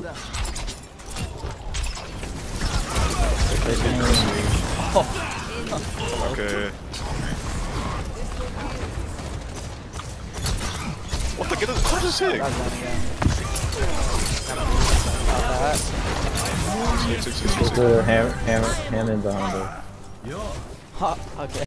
Okay. What the get this? What is this? Hammer behind her. Okay.